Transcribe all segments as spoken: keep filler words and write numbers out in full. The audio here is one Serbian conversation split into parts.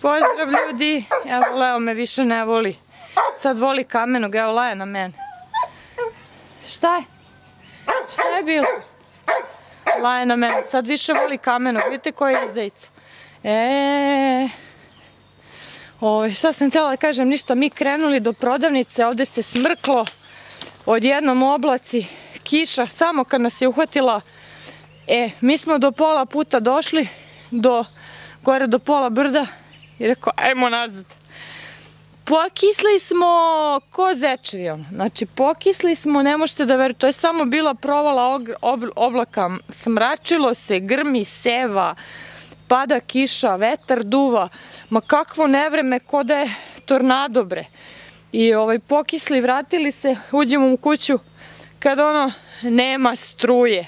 Pozdrav ljudi, evo Leo me više ne voli. Sad voli Kamenog, evo laje na mene. Šta je? Šta je bilo? Laje na mene, sad više voli Kamenog, vidite koja je izdajica. Eee... Ove, šta sam htjela da kažem, ništa, mi krenuli do prodavnice, ovde se smrklo, odjednom oblaci, kiša, samo kad nas je uhvatila. E, mi smo do pola puta došli, do, gore do pola brda i rekao, ajmo nazad. Pokisli smo ko zečevi, ono. Znači, pokisli smo, ne možete da verujete, to je samo bila provala oblaka, smračilo se, grmi, seva, pada kiša, vetar duva, ma kakvo nevreme, ko da je tornado bre. I ovaj, pokisli, vratili se, uđemo u kuću, kada ono, nema struje.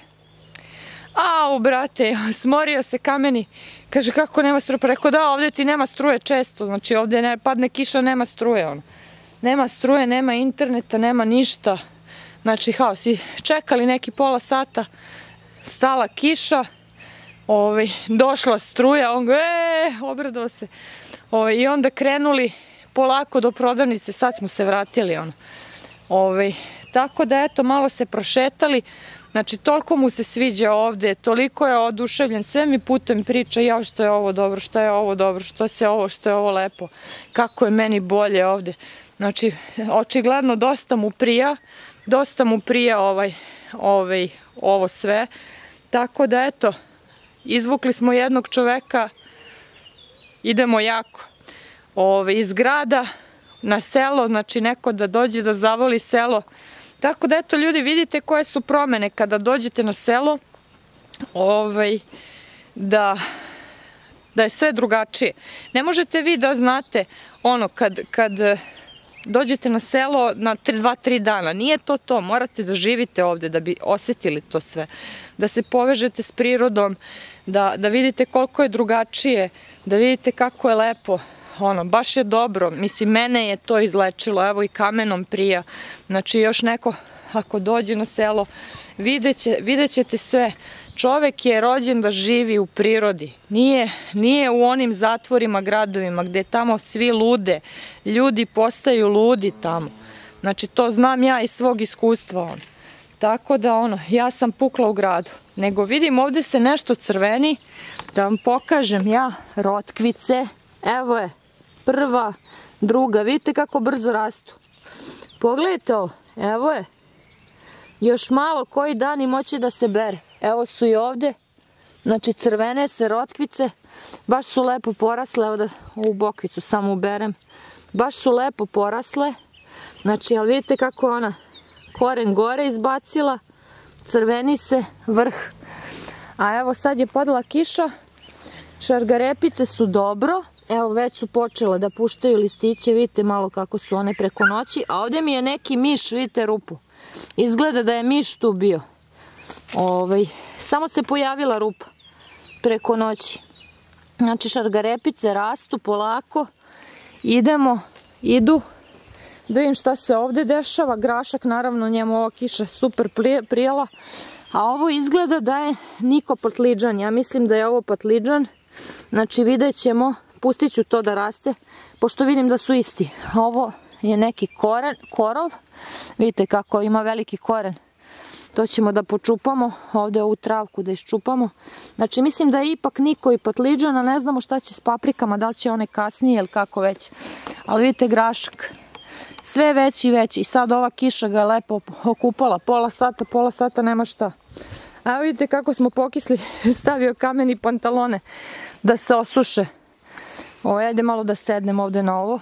Au, brate, smorio se Kameni, kaže kako nema struje, pa rekao da, ovdje ti nema struje često, znači ovdje ne, padne kiša, nema struje, ono. Nema struje, nema interneta, nema ništa, znači haos. I čekali neki pola sata, stala kiša, ovaj, došla struja, on ga, e, obradao se, ovaj, i onda krenuli polako do prodavnice, sad smo se vratili, ono. Ovaj, tako da, eto, malo se prošetali. Znači, toliko mu se sviđa ovde, toliko je oduševljen, sve mi putem priča, jao što je ovo dobro, što je ovo dobro, što se ovo, što je ovo lepo, kako je meni bolje ovde. Znači, očigledno dosta mu prija, dosta mu prija ovaj, ovaj, ovo sve. Tako da, eto, izvukli smo jednog čoveka, idemo jako. Ove, iz grada na selo, znači neko da dođe da zavoli selo. Tako da, eto, ljudi, vidite koje su promene kada dođete na selo, ovaj, da, da je sve drugačije. Ne možete vi da znate, ono, kad, kad dođete na selo na dva tri dana, nije to to, morate da živite ovde da bi osjetili to sve, da se povežete s prirodom, da, da vidite koliko je drugačije, da vidite kako je lepo. Ono, baš je dobro, mislim, mene je to izlečilo, evo i Kamenom prija, znači još neko ako dođe na selo, vidjet, će, vidjet ćete sve, čovek je rođen da živi u prirodi, nije, nije u onim zatvorima, gradovima gde tamo svi lude, ljudi postaju ludi tamo, znači to znam ja iz svog iskustva, on. Tako da, ono, ja sam pukla u gradu, nego vidim ovde se nešto crveni, da vam pokažem ja, rotkvice, evo je, prva, druga, vidite kako brzo rastu. Pogledajte ovo, evo je. Još malo, koji dan i moći da se bere. Evo su i ovde, znači crvene se rotkvice, baš su lepo porasle, evo da ovu bokvicu samo uberem. Baš su lepo porasle, znači, ali vidite kako je ona koren gore izbacila, crveni se vrh. A evo sad je padala kiša, šargarepice su dobro. Evo, već su počele da puštaju listiće, vidite malo kako su one preko noći, a ovdje mi je neki miš, vidite rupu. Izgleda da je miš tu bio. Ovaj, samo se pojavila rupa preko noći. Znači, šargarepice rastu polako, idemo, idu, da vidim šta se ovdje dešava. Grašak, naravno, njemu ova kiša super prijela, a ovo izgleda da je niko patliđan, ja mislim da je ovo patliđan, znači vidjet ćemo. Pustit ću to da raste, pošto vidim da su isti. Ovo je neki koren, korov. Vidite kako ima veliki koren. To ćemo da počupamo, ovdje ovu travku da iščupamo. Znači, mislim da je ipak niko i patliđana, ne znamo šta će s paprikama, da li će one kasnije ili kako već. Ali vidite grašak. Sve veći i veći. I sad ova kiša ga je lepo okupala. Pola sata, pola sata, nema šta. A vidite kako smo pokisli. Stavio Kamen i pantalone da se osuše. Ovo, ajde malo da sednem ovde na ovo.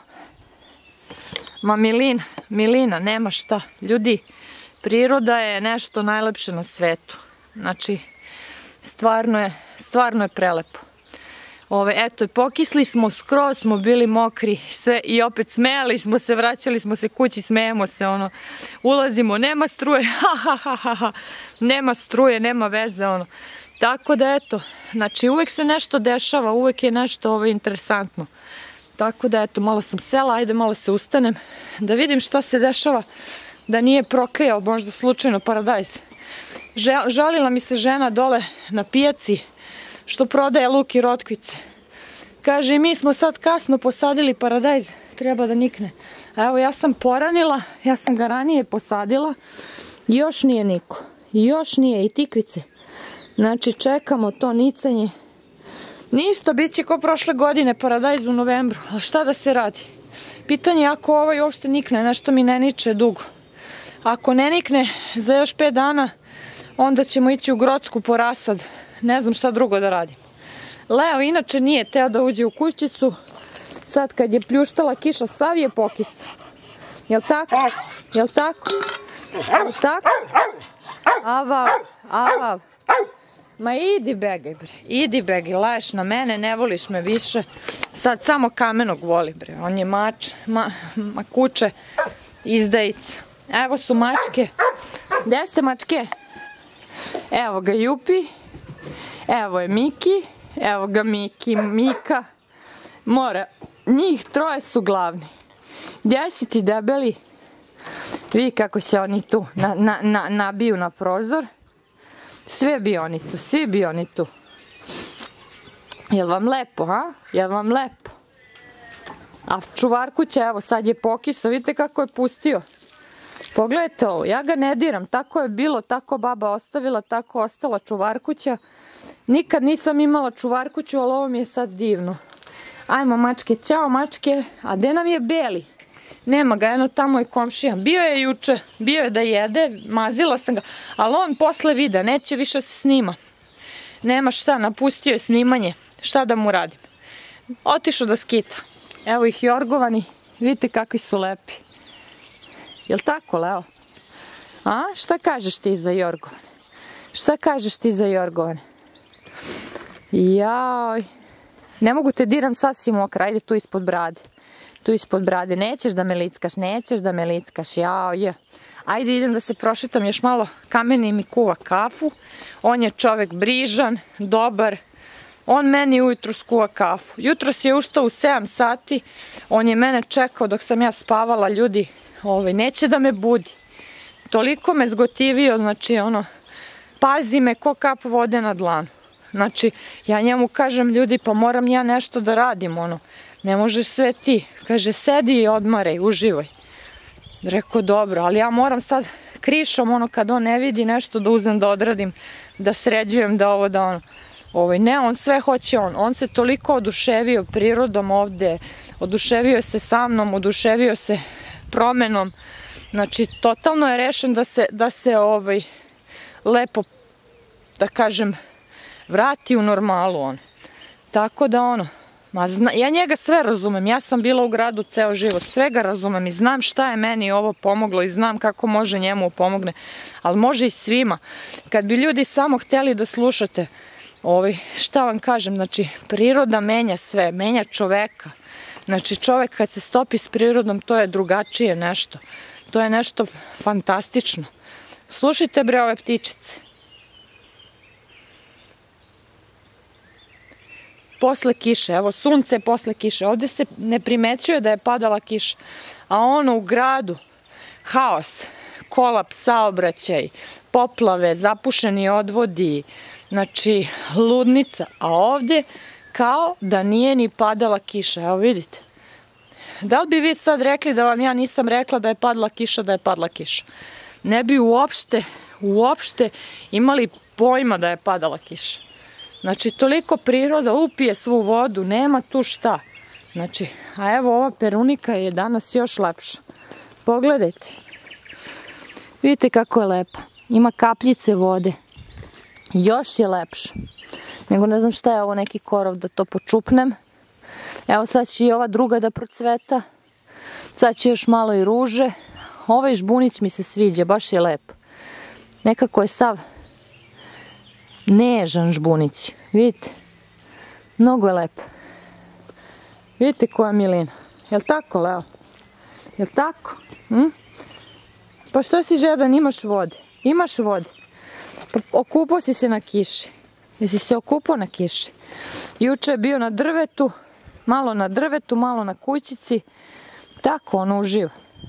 Ma milina, milina, nema šta. Ljudi, priroda je nešto najlepše na svetu. Znači, stvarno je, stvarno je prelepo. Ove, eto, pokisli smo, skroz smo bili mokri, sve, i opet smejali smo se, vraćali smo se kući, smejemo se, ono, ulazimo, nema struje, ha, ha, ha, ha, nema struje, nema veze, ono. Tako da, eto, znači, uvek se nešto dešava, uvek je nešto ovo interesantno. Tako da, eto, malo sam sela, ajde malo se ustanem, da vidim šta se dešava, da nije proklijao možda slučajno paradajz. Žalila mi se žena dole na pijaci, što prodaje luk i rotkvice. Kaže, i mi smo sad kasno posadili paradajz, treba da nikne. A evo, ja sam poranila, ja sam ga ranije posadila, još nije niko, još nije i tikvice. Znači, čekamo to nicanje. Ništa, bit će ko prošle godine paradajz u novembru, ali šta da se radi? Pitanje je ako ovaj uopšte nikne, nešto mi ne niče dugo. Ako ne nikne za još pet dana, onda ćemo ići u Grocku po rasad. Ne znam šta drugo da radim. Leo inače nije teo da uđe u kućicu. Sad kad je pljuštala kiša, sav je pokis. Jel tako? Jel tako? Jel tako? Avav, avav. Ma idi begaj bre, idi begaj, laješ na mene, ne voliš me više. Sad samo Kamenog voli bre, on je mač, ma, ma kuće, izdajica. Evo su mačke. Gde ste mačke? Evo ga Jupi, evo je Miki, evo ga Miki, Mika. Mora, njih troje su glavni. Gdje si ti debeli? Vidi kako se oni tu na, na, na, nabiju na prozor. Sve bi oni tu, svi bi oni tu. Jel vam lepo, ha? Jel vam lepo? A čuvarkuća, evo sad je pokiso, vidite kako je pustio. Pogledajte ovo, ja ga ne diram, tako je bilo, tako baba ostavila, tako ostala čuvarkuća. Nikad nisam imala čuvarkuću, ali ovo mi je sad divno. Ajmo mačke, ćao mačke, a gde nam je Beli? Nema ga, eno tamo je komšija. Bio je juče, bio je da jede, mazila sam ga, ali on posle vide, neće više se snima. Nema šta, napustio je snimanje, šta da mu radim. Otišao da skita. Evo ih jorgovani, vidite kakvi su lepi. Jel tako, Leo? A, šta kažeš ti za jorgovane? Šta kažeš ti za jorgovane? Jaj, ne mogu te diram sasvim mokra, ajde tu ispod brade. Tu ispod brade, nećeš da me lickaš, nećeš da me lickaš, jao je. Ajde idem da se prošetam još malo, Kameni mi kuva kafu. On je čovek brižan, dobar. On meni ujutru skuva kafu. Jutros je ustao u sedam sati, on je mene čekao dok sam ja spavala, ljudi, ovaj, neće da me budi. Toliko me zgotivio, znači ono, pazi me ko kap vode na dlanu. Znači, ja njemu kažem, ljudi, pa moram ja nešto da radim, ono. Ne možeš sve ti. Kaže, sedi i odmaraj, uživaj. Rekao, dobro, ali ja moram sad krišom, ono, kad on ne vidi nešto da uzem da odradim, da sređujem, da ovo, da ono. Ovaj, ne, on sve hoće on. On se toliko oduševio prirodom ovde, oduševio se sa mnom, oduševio se promenom. Znači, totalno je rešen da se, da se ovaj, lepo, da kažem, vrati u normalu on. Tako da ono, ma zna, ja njega sve razumem, ja sam bila u gradu ceo život, sve ga razumem i znam šta je meni ovo pomoglo i znam kako može njemu pomogne, ali može i svima. Kad bi ljudi samo hteli da slušate, ovaj, šta vam kažem, znači priroda menja sve, menja čoveka. Znači čovek kad se stopi s prirodom, to je drugačije nešto, to je nešto fantastično. Slušajte bre ove ptičice. Posle kiše, evo sunce posle kiše, ovde se ne primećuje da je padala kiša, a ono u gradu, haos, kolaps, saobraćaj, poplave, zapušeni odvodi, znači ludnica, a ovde kao da nije ni padala kiša, evo vidite. Da li bi vi sad rekli da vam ja nisam rekla da je padala kiša, da je padala kiša? Ne bi uopšte, uopšte imali pojma da je padala kiša. Znači, toliko priroda upije svu vodu, nema tu šta. Znači, a evo ova perunika je danas još lepša. Pogledajte. Vidite kako je lepa. Ima kapljice vode. Još je lepša. Nego ne znam šta je ovo, neki korov da to počupnem. Evo sad će i ova druga da procveta. Sad će još malo i ruže. Ovaj žbunić mi se sviđa, baš je lep. Nekako je sav nežan žbunić, vidite, mnogo je lep. Vidite koja milina, jel tako, Leo? Jel tako? Hm? Pa što si žedan, imaš vode? Imaš vode? Pa okupao si se na kiši. Jesi se okupao na kiši? Juče je bio na drvetu, malo na drvetu, malo na kućici. Tako, on uživa.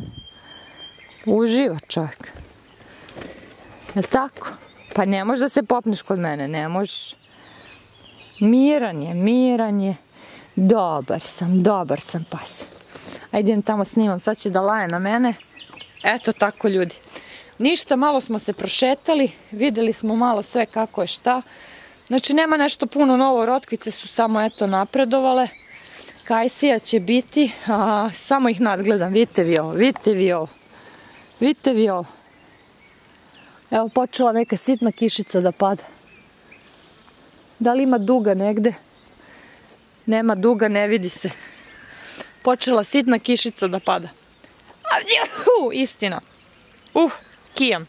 Uživa čovjek. Jel tako? Pa ne možeš da se popneš kod mene, ne možeš. Miran je, miran je. Dobar sam, dobar sam pas. Ajde idem tamo snimam, sad će da laje na mene. Eto tako ljudi. Ništa, malo smo se prošetali, videli smo malo sve kako je šta. Znači nema nešto puno novo, rotkvice su samo eto napredovale. Kajsija će biti, a, samo ih nadgledam, vidite vi ovo, vidite vi ovo. Vidite vi ovo. Evo počela neka sitna kišica da pada. Da li ima duga negde? Nema duga, ne vidi se. Počela sitna kišica da pada. Uh, istina. Uh, kijam.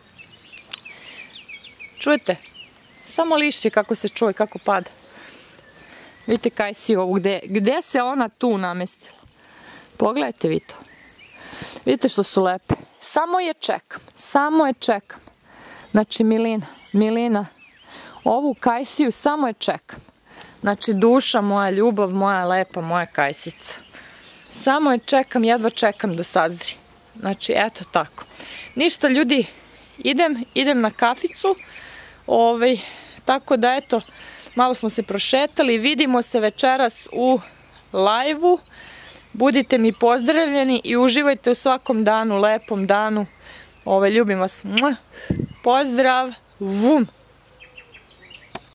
Čujete? Samo lišće kako se čuje, kako pada. Vidite Kajsiju ovu, gde, gde se ona tu namestila. Pogledajte vi to. Vidite što su lepe. Samo je čekam, samo je čekam. Znači Milina, Milina, ovu Kajsiju samo je čekam. Znači duša moja, ljubav moja, lepa moja Kajsica. Samo je čekam, jedva čekam da sazri. Znači eto tako. Ništa ljudi, idem, idem na kaficu. Ovaj, tako da eto, malo smo se prošetali. Vidimo se večeras u live-u. Budite mi pozdravljeni i uživajte u svakom danu, lepom danu. Ovaj, ljubim vas. Pozdrav. Vum.